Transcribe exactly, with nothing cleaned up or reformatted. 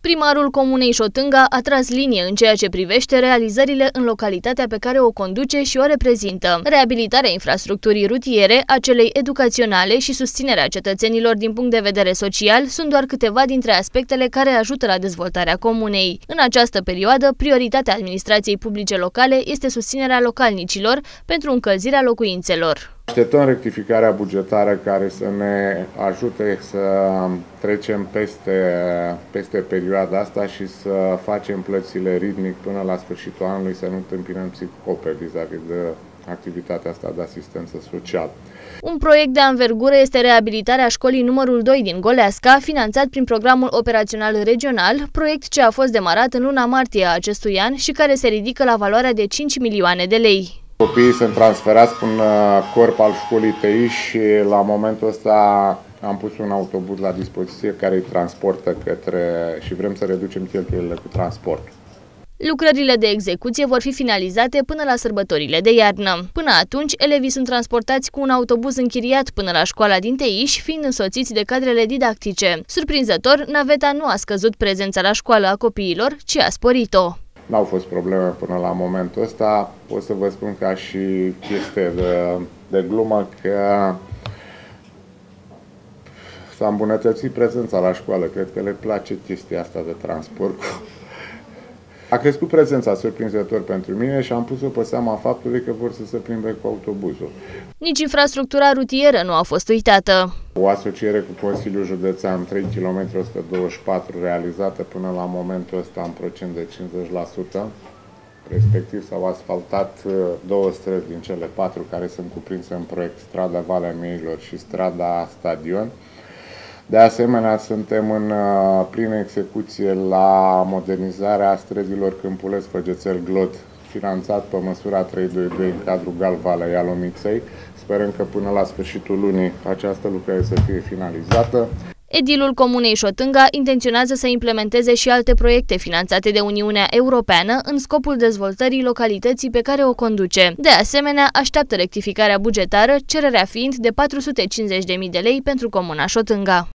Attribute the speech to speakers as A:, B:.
A: Primarul comunei Șotânga a tras linie în ceea ce privește realizările în localitatea pe care o conduce și o reprezintă. Reabilitarea infrastructurii rutiere, a celei educaționale și susținerea cetățenilor din punct de vedere social sunt doar câteva dintre aspectele care ajută la dezvoltarea comunei. În această perioadă, prioritatea administrației publice locale este susținerea localnicilor pentru încălzirea locuințelor.
B: Așteptăm rectificarea bugetară care să ne ajute să trecem peste, peste perioada asta și să facem plățile ritmic până la sfârșitul anului, să nu întâmpinăm psicope vis-a-vis de activitatea asta de asistență socială.
A: Un proiect de anvergură este reabilitarea școlii numărul doi din Goleasca, finanțat prin programul operațional regional, proiect ce a fost demarat în luna martie a acestui an și care se ridică la valoarea de cinci milioane de lei.
B: Copiii sunt transferați pe un corp al școlii T I și la momentul ăsta am pus un autobuz la dispoziție care îi transportă către și vrem să reducem cheltuielile cu transport.
A: Lucrările de execuție vor fi finalizate până la sărbătorile de iarnă. Până atunci, elevii sunt transportați cu un autobuz închiriat până la școala din Teiș, fiind însoțiți de cadrele didactice. Surprinzător, naveta nu a scăzut prezența la școală a copiilor, ci a sporit-o.
B: N-au fost probleme până la momentul ăsta. Pot să vă spun ca și chestie de, de glumă că s-a îmbunătățit prezența la școală. Cred că le place chestia asta de transport. A crescut prezența surprinzător pentru mine și am pus-o pe seama faptului că vor să se plimbe cu autobuzul.
A: Nici infrastructura rutieră nu a fost uitată.
B: O asociere cu Consiliul Județean trei virgulă o sută douăzeci și patru realizată până la momentul ăsta în procent de cincizeci la sută. Respectiv s-au asfaltat două străzi din cele patru care sunt cuprinse în proiect, strada Valea Mieilor și strada Stadion. De asemenea, suntem în plină execuție la modernizarea străzilor Câmpuleț-Făgețel-Glod, finanțat pe măsura trei sute douăzeci și doi în cadrul Galvalea Ialomiței. Sperăm că până la sfârșitul lunii această lucrare să fie finalizată.
A: Edilul comunei Șotânga intenționează să implementeze și alte proiecte finanțate de Uniunea Europeană în scopul dezvoltării localității pe care o conduce. De asemenea, așteaptă rectificarea bugetară, cererea fiind de patru sute cincizeci de mii de lei pentru comuna Șotânga.